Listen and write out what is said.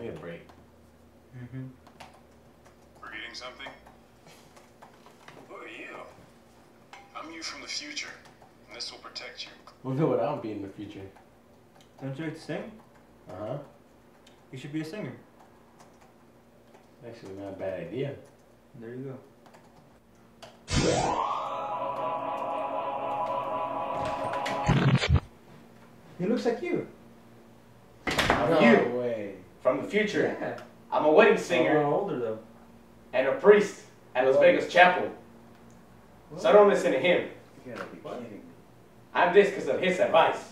need a break. Forgetting something? Who are you? I'm you from the future, and this will protect you. What would I be in the future? Don't you like to sing? Uh-huh. You should be a singer. Actually, not a bad idea. There you go. He looks like you. No You. way. From the future. Yeah. I'm a wedding singer. A lot older though. And a priest at Las Vegas Chapel. So don't listen to him. You gotta be kidding me. I'm this because of his advice.